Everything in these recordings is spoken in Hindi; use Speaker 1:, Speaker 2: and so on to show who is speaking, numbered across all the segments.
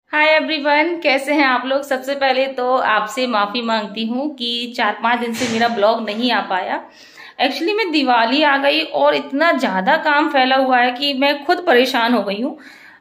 Speaker 1: हाय एवरीवन, कैसे हैं आप लोग। सबसे पहले तो आपसे माफ़ी मांगती हूँ कि 4-5 दिन से मेरा ब्लॉग नहीं आ पाया। एक्चुअली में दिवाली आ गई और इतना ज़्यादा काम फैला हुआ है कि मैं खुद परेशान हो गई हूँ।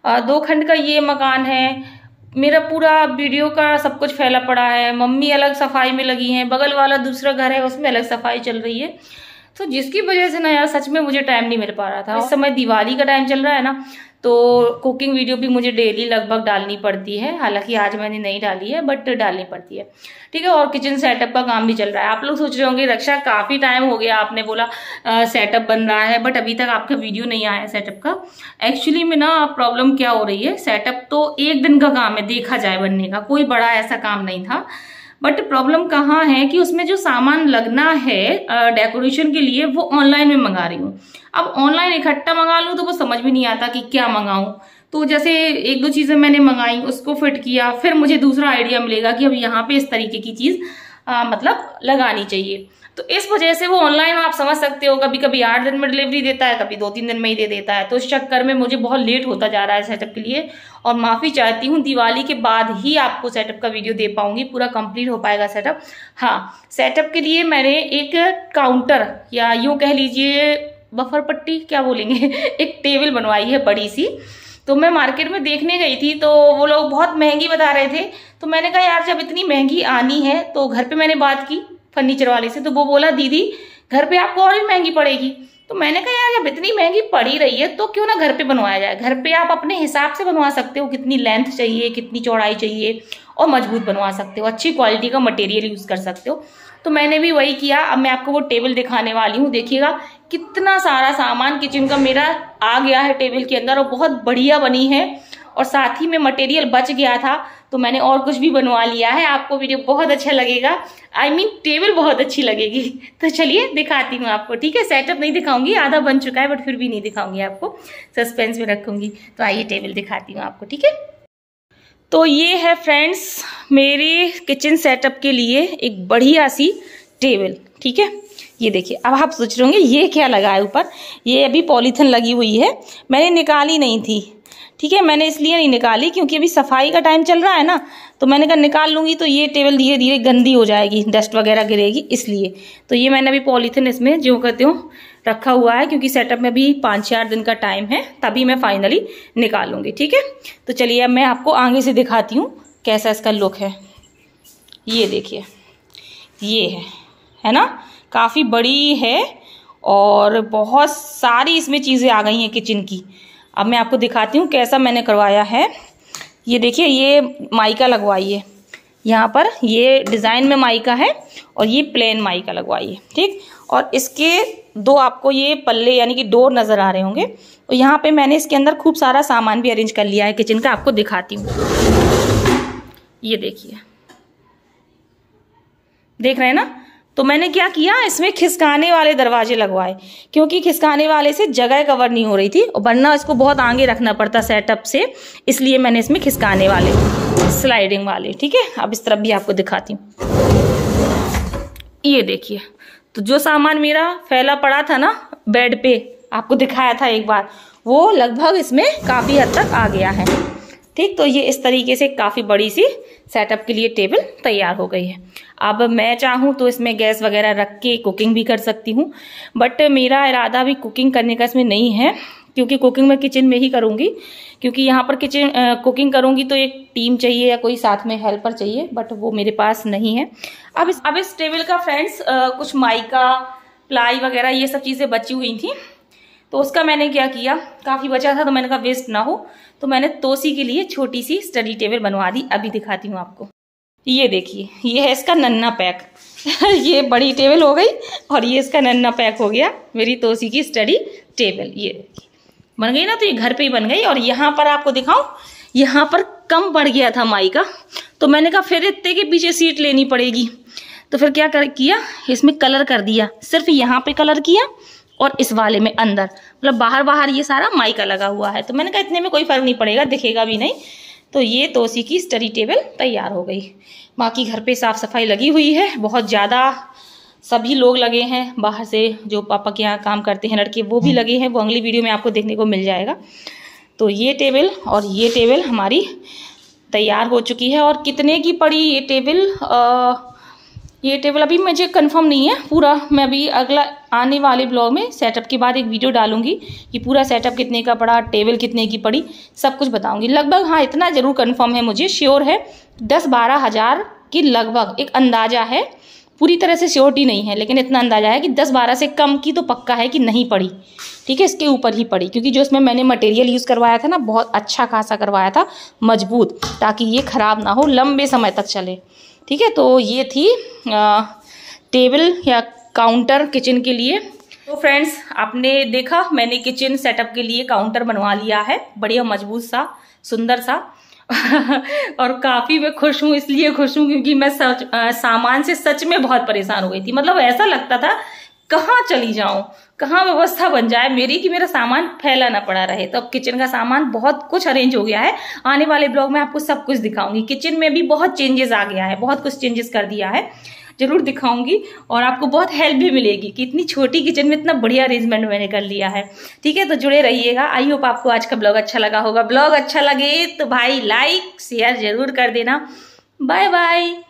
Speaker 1: 2 खंड का ये मकान है, मेरा पूरा वीडियो का सब कुछ फैला पड़ा है। मम्मी अलग सफाई में लगी हैं, बगल वाला दूसरा घर है उसमें अलग सफाई चल रही है। तो जिसकी वजह से ना यार सच में मुझे टाइम नहीं मिल पा रहा था। इस समय दिवाली का टाइम चल रहा है ना, तो कुकिंग वीडियो भी मुझे डेली लगभग डालनी पड़ती है। हालांकि आज मैंने नहीं डाली है बट डालनी पड़ती है, ठीक है। और किचन सेटअप का काम भी चल रहा है। आप लोग सोच रहे होंगे रक्षा काफी टाइम हो गया, आपने बोला सेटअप बन रहा है बट अभी तक आपका वीडियो नहीं आया सेटअप का। एक्चुअली में ना प्रॉब्लम क्या हो रही है, सेटअप तो एक दिन का काम है देखा जाए बनने का, कोई बड़ा ऐसा काम नहीं था। बट प्रॉब्लम कहाँ है कि उसमें जो सामान लगना है डेकोरेशन के लिए वो ऑनलाइन में मंगा रही हूँ। अब ऑनलाइन इकट्ठा मंगा लूँ तो वो समझ भी नहीं आता कि क्या मंगाऊं। तो जैसे 1-2 चीजें मैंने मंगाई, उसको फिट किया, फिर मुझे दूसरा आइडिया मिलेगा कि अब यहाँ पे इस तरीके की चीज मतलब लगानी चाहिए। तो इस वजह से वो ऑनलाइन आप समझ सकते हो कभी कभी 8 दिन में डिलीवरी देता है, कभी 2-3 दिन में ही दे देता है। तो इस चक्कर में मुझे बहुत लेट होता जा रहा है सेटअप के लिए। और माफी चाहती हूँ, दिवाली के बाद ही आपको सेटअप का वीडियो दे पाऊंगी, पूरा कंप्लीट हो पाएगा सेटअप। हाँ, सेटअप के लिए मैंने एक काउंटर या यूं कह लीजिए बफर पट्टी क्या बोलेंगे एक टेबल बनवाई है बड़ी सी। तो मैं मार्केट में देखने गई थी तो वो लोग बहुत महंगी बता रहे थे। तो मैंने कहा यार जब इतनी महंगी आनी है, तो घर पे मैंने बात की फर्नीचर वाले से, तो वो बोला दीदी घर पे आपको और भी महंगी पड़ेगी। तो मैंने कहा यार जब इतनी महंगी पड़ी रही है तो क्यों ना घर पे बनवाया जाए। घर पे आप अपने हिसाब से बनवा सकते हो, कितनी लेंथ चाहिए, कितनी चौड़ाई चाहिए, और मजबूत बनवा सकते हो, अच्छी क्वालिटी का मटेरियल यूज कर सकते हो। तो मैंने भी वही किया। अब मैं आपको वो टेबल दिखाने वाली हूँ, देखिएगा कितना सारा सामान किचन का मेरा आ गया है टेबल के अंदर, और बहुत बढ़िया बनी है। और साथ ही में मटेरियल बच गया था तो मैंने और कुछ भी बनवा लिया है। आपको वीडियो बहुत अच्छा लगेगा, I mean, टेबल बहुत अच्छी लगेगी। तो चलिए दिखाती हूँ आपको, ठीक है। सेटअप नहीं दिखाऊंगी, आधा बन चुका है बट फिर भी नहीं दिखाऊंगी आपको, सस्पेंस में रखूंगी। तो आइए टेबल दिखाती हूँ आपको, ठीक है। तो ये है फ्रेंड्स मेरे किचन सेटअप के लिए एक बढ़िया सी टेबल, ठीक है। ये देखिए। अब आप सोच रहे होंगे ये क्या लगा है ऊपर, ये अभी पॉलीथिन लगी हुई है, मैंने निकाली नहीं थी, ठीक है। मैंने इसलिए नहीं निकाली क्योंकि अभी सफाई का टाइम चल रहा है ना, तो मैंने कहा निकाल लूंगी तो ये टेबल धीरे धीरे गंदी हो जाएगी, डस्ट वगैरह गिरेगी, इसलिए। तो ये मैंने अभी पॉलीथिन इसमें जो कहते हो रखा हुआ है, क्योंकि सेटअप में भी 5-4 दिन का टाइम है, तभी मैं फाइनली निकालूंगी, ठीक है। तो चलिए अब मैं आपको आगे से दिखाती हूँ कैसा इसका लुक है। ये देखिए, ये है ना, काफी बड़ी है और बहुत सारी इसमें चीजें आ गई हैं किचन की। अब मैं आपको दिखाती हूँ कैसा मैंने करवाया है। ये देखिए, ये माइका लगवाई है यहाँ पर, ये डिजाइन में माइका है और ये प्लेन माइका लगवाई है, ठीक। और इसके 2 आपको ये पल्ले यानी कि डोर नजर आ रहे होंगे। और यहाँ पे मैंने इसके अंदर खूब सारा सामान भी अरेंज कर लिया है किचन का, आपको दिखाती हूँ। ये देखिए, देख रहे हैं ना। तो मैंने क्या किया, इसमें खिसकाने वाले दरवाजे लगवाए, क्योंकि खिसकाने वाले से जगह कवर नहीं हो रही थी और वरना इसको बहुत आगे रखना पड़ता सेटअप से, इसलिए मैंने इसमें खिसकाने वाले स्लाइडिंग वाले, ठीक है। अब इस तरफ भी आपको दिखाती हूँ। ये देखिए, तो जो सामान मेरा फैला पड़ा था ना बेड पे, आपको दिखाया था एक बार, वो लगभग इसमें काफी हद तक आ गया है, ठीक। तो ये इस तरीके से काफी बड़ी सी सेटअप के लिए टेबल तैयार हो गई है। अब मैं चाहूँ तो इसमें गैस वगैरह रख के कुकिंग भी कर सकती हूँ, बट मेरा इरादा भी कुकिंग करने का इसमें नहीं है, क्योंकि कुकिंग मैं किचन में ही करूँगी। क्योंकि यहाँ पर कुकिंग करूँगी तो एक टीम चाहिए या कोई साथ में हेल्पर चाहिए, बट वो मेरे पास नहीं है। अब इस टेबल का फ्रेंड्स कुछ माइका, प्लाई वगैरह ये सब चीज़ें बची हुई थी, तो उसका मैंने क्या किया, काफ़ी बचा था तो मैंने कहा वेस्ट ना हो, तो मैंने तोसी के लिए छोटी सी स्टडी टेबल बनवा दी। अभी दिखाती हूँ आपको। ये देखिए, ये है इसका नन्ना पैक ये बड़ी टेबल हो गई और ये इसका नन्ना पैक हो गया, मेरी तोसी की स्टडी टेबल। ये देखिए बन गई ना, तो ये घर पे ही बन गई। और यहाँ पर आपको दिखाऊं, यहाँ पर कम पड़ गया था माई का, तो मैंने कहा फिर इतने के पीछे सीट लेनी पड़ेगी, तो फिर क्या किया, इसमें कलर कर दिया, सिर्फ यहाँ पे कलर किया और इस वाले में अंदर, मतलब बाहर बाहर ये सारा माइका लगा हुआ है। तो मैंने कहा इतने में कोई फर्क नहीं पड़ेगा, दिखेगा भी नहीं। तो ये तोसी की स्टडी टेबल तैयार हो गई। बाकी घर पे साफ सफाई लगी हुई है बहुत ज़्यादा, सभी लोग लगे हैं, बाहर से जो पापा के यहाँ काम करते हैं लड़के वो भी लगे हैं, वो अगली वीडियो में आपको देखने को मिल जाएगा। तो ये टेबल और ये टेबल हमारी तैयार हो चुकी है। और कितने की पड़ी ये टेबल अभी मुझे कंफर्म नहीं है पूरा। मैं अभी अगला आने वाले ब्लॉग में सेटअप के बाद एक वीडियो डालूंगी कि पूरा सेटअप कितने का पड़ा, टेबल कितने की पड़ी, सब कुछ बताऊंगी। लगभग हाँ इतना ज़रूर कंफर्म है, मुझे श्योर है 10-12 हज़ार की लगभग एक अंदाज़ा है। पूरी तरह से श्योरिटी नहीं है, लेकिन इतना अंदाज़ा है कि 10-12 से कम की तो पक्का है कि नहीं पड़ी। ठीक है, इसके ऊपर ही पड़ी, क्योंकि जो इसमें मैंने मटेरियल यूज़ करवाया था ना, बहुत अच्छा खासा करवाया था, मजबूत, ताकि ये ख़राब ना हो, लंबे समय तक चले। ठीक है, तो ये थी टेबल या काउंटर किचन के लिए। तो फ्रेंड्स, आपने देखा मैंने किचन सेटअप के लिए काउंटर बनवा लिया है, बढ़िया मजबूत सा, सुंदर सा। और काफ़ी मैं खुश हूँ, इसलिए खुश हूँ क्योंकि मैं सामान से सच में बहुत परेशान हो गई थी। मतलब ऐसा लगता था कहाँ चली जाऊँ, कहाँ व्यवस्था बन जाए मेरी कि मेरा सामान फैला ना पड़ा रहे। तो अब किचन का सामान बहुत कुछ अरेंज हो गया है। आने वाले ब्लॉग में आपको सब कुछ दिखाऊंगी। किचन में भी बहुत चेंजेस आ गया है, बहुत कुछ चेंजेस कर दिया है, जरूर दिखाऊंगी। और आपको बहुत हेल्प भी मिलेगी कि इतनी छोटी किचन में इतना बढ़िया अरेंजमेंट मैंने कर लिया है। ठीक है, तो जुड़े रहिएगा। आई होप आपको आज का ब्लॉग अच्छा लगा होगा। ब्लॉग अच्छा लगे तो भाई लाइक शेयर जरूर कर देना। Bye bye.